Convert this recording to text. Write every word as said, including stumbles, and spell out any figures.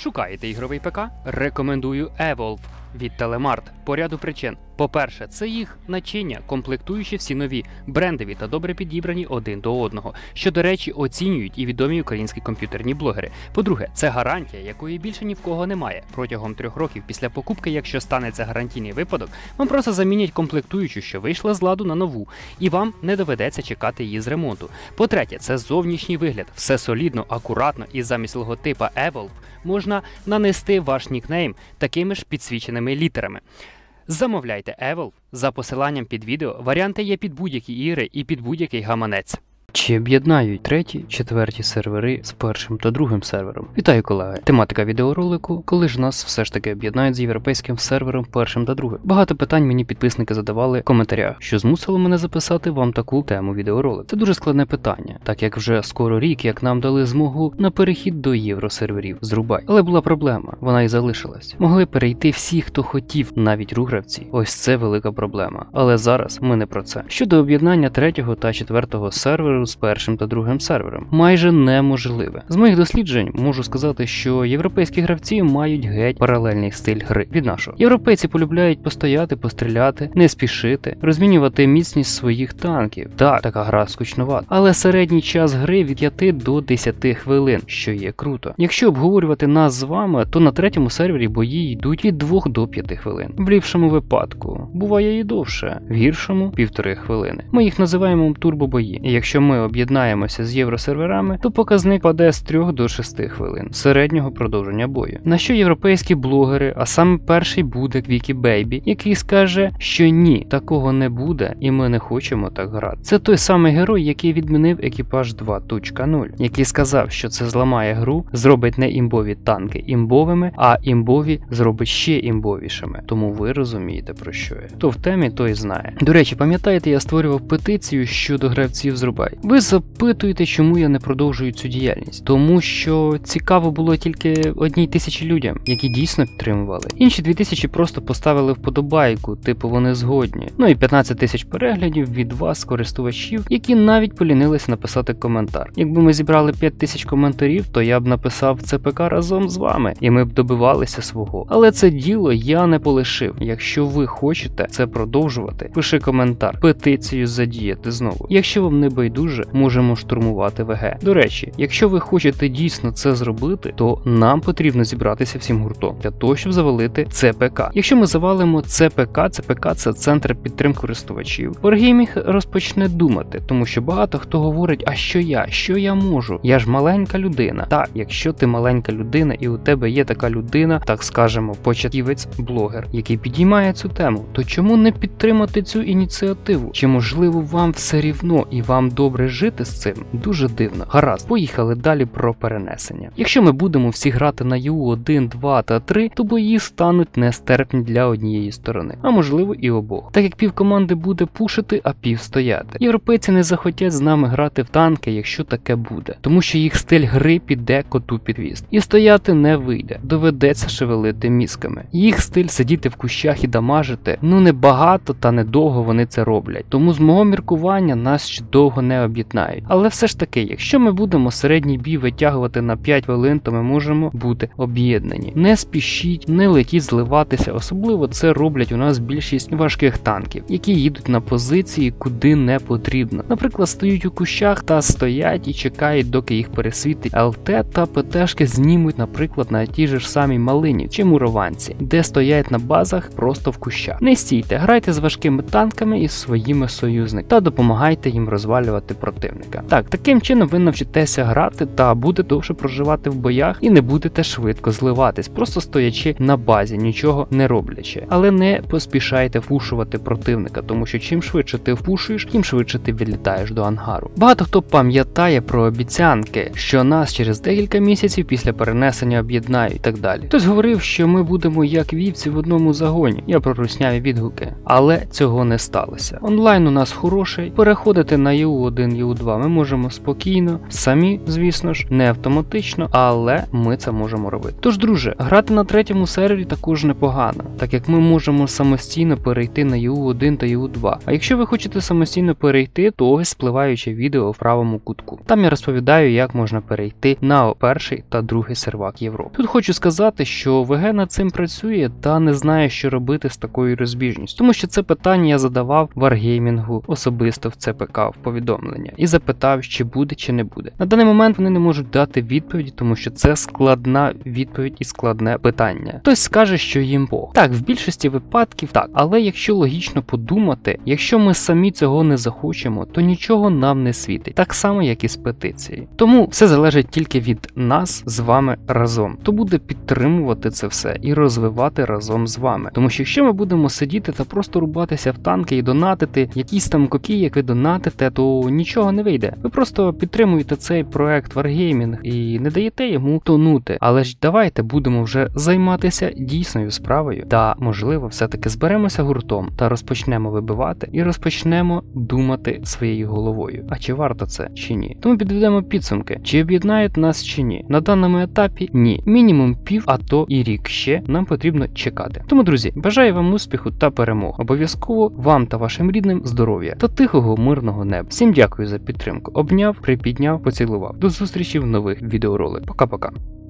Шукаєте ігровий ПК? Рекомендую Evolve від Телемарт по ряду причин. По-перше, це їх начиння, комплектуючі всі нові, брендові та добре підібрані один до одного, що, до речі, оцінюють і відомі українські комп'ютерні блогери. По-друге, це гарантія, якої більше ні в кого немає. Протягом трьох років після покупки, якщо станеться гарантійний випадок, вам просто замінять комплектуючу, що вийшла з ладу, на нову, і вам не доведеться чекати її з ремонту. По-третє, це зовнішній вигляд. Все солідно, акуратно, і замість логотипа Evolve можна нанести ваш нікнейм такими ж підсвіченими літерами. Замовляйте Evolve за посиланням під відео, варіанти є під будь-які ігри і під будь-який гаманець. Чи об'єднають треті, четверті сервери з першим та другим сервером? Вітаю, колеги! Тематика відеоролику, коли ж нас все ж таки об'єднають з європейським сервером першим та другим. Багато питань мені підписники задавали в коментарях, що змусило мене записати вам таку тему відеоролик. Це дуже складне питання, так як вже скоро рік, як нам дали змогу на перехід до євросерверів з Рубай. Але була проблема, вона і залишилась. Могли перейти всі, хто хотів, навіть ругравці. Ось це велика проблема. Але зараз ми не про це. Щодо об'єднання третього та четвертого серверу з першим та другим сервером. Майже неможливе. З моїх досліджень можу сказати, що європейські гравці мають геть паралельний стиль гри від нашого. Європейці полюбляють постояти, постріляти, не спішити, розмінювати міцність своїх танків. Так, така гра скучнувата. Але середній час гри від п'яти до десяти хвилин, що є круто. Якщо обговорювати нас з вами, то на третьому сервері бої йдуть від двох до п'яти хвилин. В ліпшому випадку буває і довше, в гіршому півтори хвилини. Ми їх називаємо турбобої. І якщо ми об'єднаємося з євросерверами, то показник паде з трьох до шести хвилин середнього продовження бою. На що європейські блогери, а саме перший буде Квікі Бейбі, який скаже, що ні, такого не буде і ми не хочемо так грати. Це той самий герой, який відмінив екіпаж два точка нуль, який сказав, що це зламає гру, зробить не імбові танки імбовими, а імбові зробить ще імбовішими. Тому ви розумієте, про що я. Хто в темі, той знає. До речі, пам'ятаєте, я створював петицію щодо гравців з Рубай. Ви запитуєте, чому я не продовжую цю діяльність. Тому що цікаво було тільки одній тисячі людям, які дійсно підтримували. Інші дві тисячі просто поставили вподобайку, типу вони згодні. Ну і п'ятнадцять тисяч переглядів від вас, користувачів, які навіть полінилися написати коментар. Якби ми зібрали п'ять тисяч коментарів, то я б написав це ПК разом з вами, і ми б добивалися свого. Але це діло я не полишив. Якщо ви хочете це продовжувати, пиши коментар, петицію задіяти знову. Якщо вам не байдуже, можемо штурмувати ВГ. До речі, якщо ви хочете дійсно це зробити, то нам потрібно зібратися всім гуртом для того, щоб завалити ЦПК. Якщо ми завалимо ЦПК, ЦПК – це центр підтримки користувачів, Wargaming розпочне думати, тому що багато хто говорить, а що я, що я можу? Я ж маленька людина. Так, якщо ти маленька людина і у тебе є така людина, так скажемо, початківець, блогер, який підіймає цю тему, то чому не підтримати цю ініціативу? Чи можливо вам все рівно і вам добре жити з цим? Дуже дивно. Гаразд, поїхали далі про перенесення. Якщо ми будемо всі грати на ю один, два та три, то бої стануть нестерпні для однієї сторони, а можливо і обох. Так як пів команди буде пушити, а пів стояти. Європейці не захотять з нами грати в танки, якщо таке буде, тому що їх стиль гри піде коту під хвіст. І стояти не вийде, доведеться шевелити мізками. Їх стиль сидіти в кущах і дамажити, ну не багато та недовго вони це роблять. Тому з мого міркування нас ще довго не об'єднають. Але все ж таки, якщо ми будемо середній бій витягувати на п'ять хвилин, то ми можемо бути об'єднані. Не спішіть, не летіть зливатися, особливо це роблять у нас більшість важких танків, які їдуть на позиції куди не потрібно. Наприклад, стоять у кущах та стоять і чекають, доки їх пересвітить ЛТ та ПТшки знімуть, наприклад, на тій же ж самій Малині чи Мурованці, де стоять на базах просто в кущах. Не стійте, грайте з важкими танками і своїми союзниками та допомагайте їм розвалювати противника. Так, таким чином ви навчитеся грати та будете довше проживати в боях і не будете швидко зливатись, просто стоячи на базі, нічого не роблячи. Але не поспішайте впушувати противника, тому що чим швидше ти впушуєш, тим швидше ти відлітаєш до ангару. Багато хто пам'ятає про обіцянки, що нас через декілька місяців після перенесення об'єднають і так далі. Хтось говорив, що ми будемо як вівці в одному загоні. Я прорусняві відгуки. Але цього не сталося. Онлайн у нас хороший, переходити на ю один один, Є У два ми можемо спокійно, самі, звісно ж, не автоматично, але ми це можемо робити. Тож, друже, грати на третьому сервері також непогано, так як ми можемо самостійно перейти на Є У один та Є У два. А якщо ви хочете самостійно перейти, то ось спливаюче відео в правому кутку. Там я розповідаю, як можна перейти на перший та другий сервак Європи. Тут хочу сказати, що ВГ над цим працює та не знає, що робити з такою розбіжністю, тому що це питання я задавав Wargaming особисто в Це Пе Ка в повідомлення і запитав, чи буде, чи не буде. На даний момент вони не можуть дати відповіді, тому що це складна відповідь і складне питання. Хтось скаже, що їм пох. Так, в більшості випадків так, але якщо логічно подумати, якщо ми самі цього не захочемо, то нічого нам не світить, так само, як і з петицією. Тому все залежить тільки від нас з вами разом. Хто буде підтримувати це все і розвивати разом з вами. Тому що якщо ми будемо сидіти та просто рубатися в танки і донатити якісь там копійки, як ви донатите, то нічого не вийде. Ви просто підтримуєте цей проект Wargaming і не даєте йому тонути. Але ж давайте будемо вже займатися дійсною справою та, можливо, все-таки зберемося гуртом та розпочнемо вибивати і розпочнемо думати своєю головою. А чи варто це, чи ні? Тому підведемо підсумки, чи об'єднають нас, чи ні. На даному етапі ні. Мінімум пів, а то і рік ще нам потрібно чекати. Тому, друзі, бажаю вам успіху та перемог. Обов'язково вам та вашим рідним здоров'я та тихого мирного неба. Всім дякую за підтримку. Обняв, припідняв, поцілував. До зустрічі в нових відеороликах. Пока-пока.